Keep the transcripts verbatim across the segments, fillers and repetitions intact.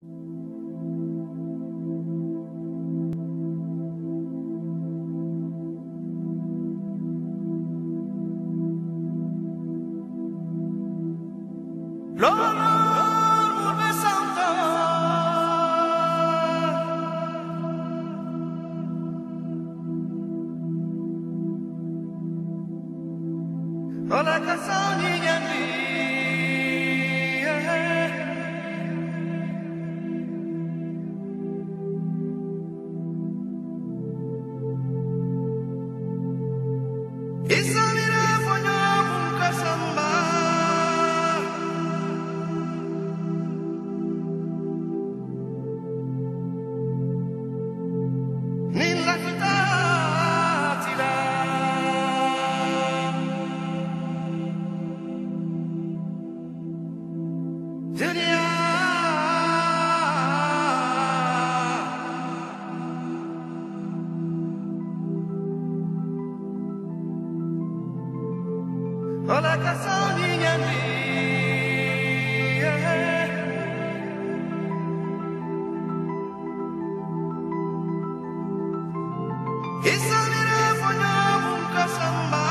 Hola, Casani, Isamira fanya buka samba Nilla kita tira Dunia Hola, Casani, Isamira fanya buka samba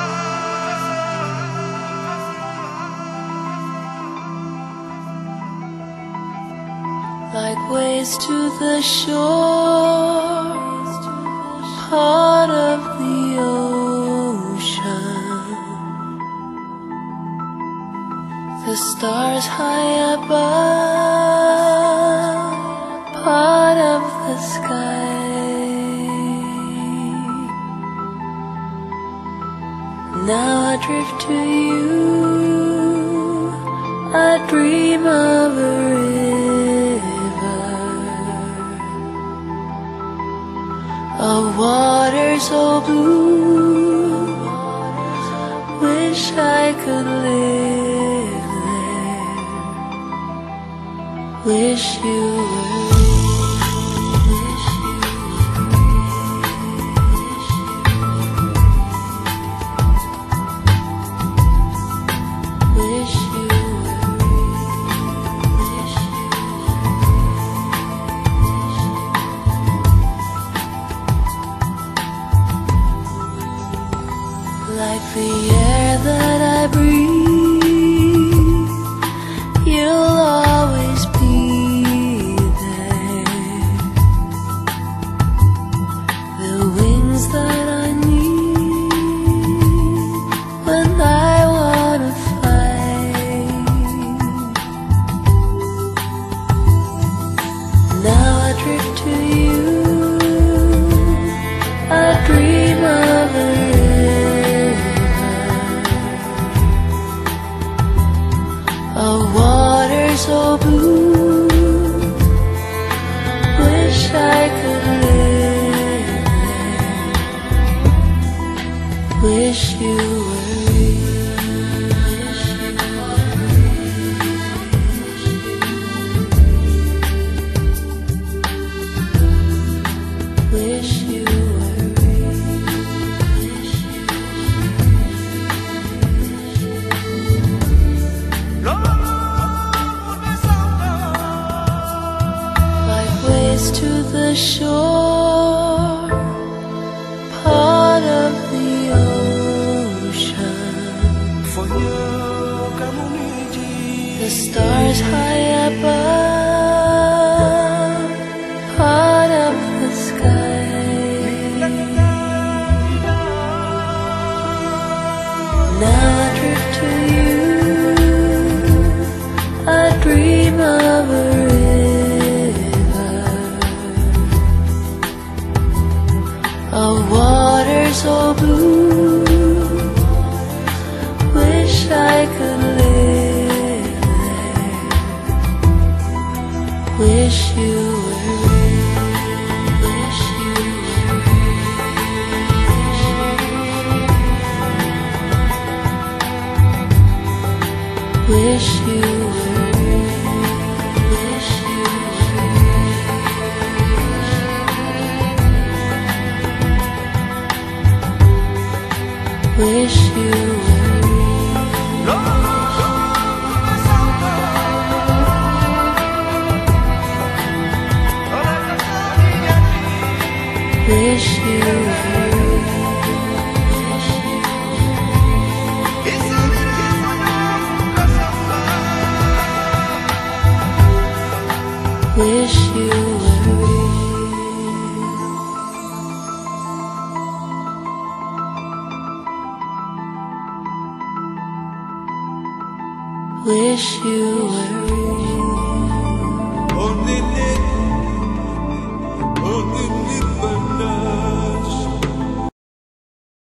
Like waves to the shore, part of the ocean. The stars high above, part of the sky. Now I drift to you, I dream of a river, a water so blue, wish I could live there, wish you were. Like the air that I breathe, you'll always be there. The wings that I need when I wanna fly. Now I drift to you, I dream of a a water so blue, wish I could live there, wish you were wish you to the shore, part of the ocean. The stars high above, part of the sky. Now I drift to you, I dream of a a water so blue, wish I could live there, wish you were, wish you were, wish you were, wish you wish you were. wish you were real. Oh, nene, oh, nene,